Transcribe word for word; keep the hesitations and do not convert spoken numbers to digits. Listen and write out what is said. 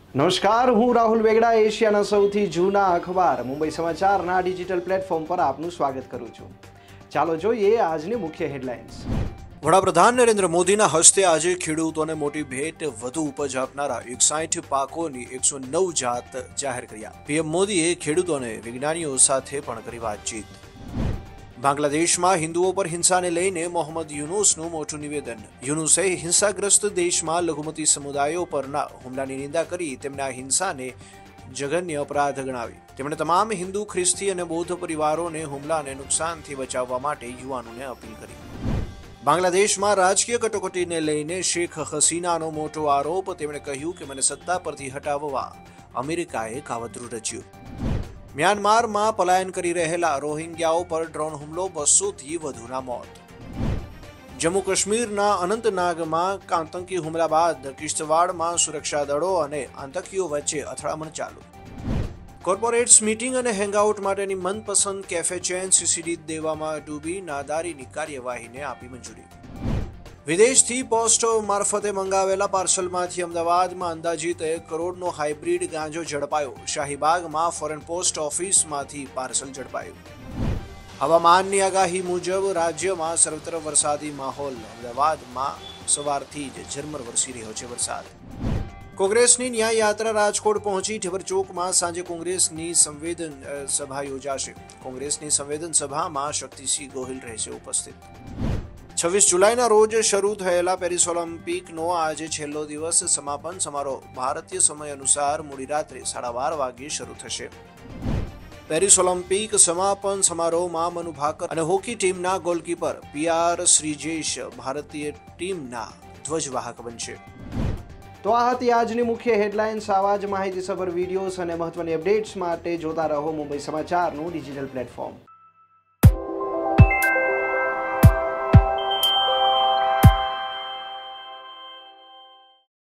નમસ્કાર, હું રાહુલ વેગડા એશિયાના સૌથી જૂના અખબાર મુંબઈ સમાચારના ડિજિટલ પ્લેટફોર્મ પર આપનું સ્વાગત કરું છું। ચાલો જોઈએ આજની મુખ્ય હેડલાઇન્સ। વડાપ્રધાન નરેન્દ્ર મોદીના હસ્તે આજે ખેડૂતોને મોટી ભેટ, વધુ ઉપજ આપનારા એકસાઠ પાકોની એકસો નવ જાત જાહેર કર્યા। પીએમ મોદીએ ખેડૂતોને વિજ્ઞાનીઓ સાથે પણ કરી વાતચીત। બાંગ્લાદેશમાં હિન્દુઓ પર હિંસાને લઈને મોહમ્મદ યુનુસનું મોટું નિવેદન। યુનુસે હિંસાગ્રસ્ત દેશમાં લઘુમતી સમુદાયો પરના હુમલાની નિંદા કરી તેમના હિંસાને જઘન્ય અપરાધ ગણાવી। તેમણે તમામ હિન્દુ, ખ્રિસ્તી અને બૌદ્ધ પરિવારોને હુમલાને નુકસાનથી બચાવવા માટે યુવાનોને અપીલ કરી। બાંગ્લાદેશમાં રાજકીય કટોકટીને લઈને શેખ હસીનાનો મોટો આરોપ। તેમણે કહ્યું કે મને સત્તા પરથી હટાવવા અમેરિકાએ કાવતરું રચ્યું। મ્યાનમારમાં પલાયન કરી રહેલા રોહિંગ્યાઓ પર ડ્રોન હુમલો, બસોથી વધુના મોત। જમ્મુ કાશ્મીરના અનંતનાગમાં આતંકી હુમલા બાદ કિશ્તવાડમાં સુરક્ષા દળો અને આતંકીઓ વચ્ચે અથડામણ ચાલુ। કોર્પોરેટ્સ મીટિંગ અને હેંગઆઉટ માટેની મનપસંદ કેફે ચેન સીસીડી દેવામાં ડૂબી, નાદારીની કાર્યવાહીને આપી મંજૂરી। વિદેશથી પોસ્ટ મારફતે મંગાવેલા પાર્સલમાંથી અમદાવાદમાં અંદાજિત એક કરોડનો હાઇબ્રિડ ગાંજો ઝડપાયો। શાહીબાગમાં ફોરેન પોસ્ટ ઓફિસમાંથી પાર્સલ ઝડપાયું। હવામાનની આગાહી મુજબ રાજ્યમાં સર્વત્ર વરસાદી માહોલ। અમદાવાદમાં સવારથી જ ઝરમર વરસી રહ્યો છે વરસાદ। કોંગ્રેસની ન્યાય યાત્રા રાજકોટ પહોંચી। ઠેબર ચોકમાં સાંજે કોંગ્રેસની સંવેદન સભા યોજાશે। કોંગ્રેસની સંવેદન સભામાં શક્તિસિંહ ગોહિલ રહેશે ઉપસ્થિત। છવ્વીસ જુલાઈના રોજ શરૂ થયેલા પેરિસ ઓલિમ્પિકનો આજે છેલ્લો દિવસ। સમાપન સમારોહ ભારતીય સમય અનુસાર મોડી રાત્રે સાડા બાર વાગ્યે શરૂ થશે। પેરિસ ઓલિમ્પિક સમાપન સમારોહમાં મનુ ભાકર અને હોકી ટીમના ગોલકીપર પીઆર શ્રીજેશ ભારતીય ટીમના ધ્વજવાહક બનશે। તો આ હતી આજની મુખ્ય હેડલાઇન્સ। આવા જ માહિતીસભર વિડીયોઝ અને મહત્વની અપડેટ્સ માટે જોતા રહો મુંબઈ સમાચારનું ડિજિટલ પ્લેટફોર્મ।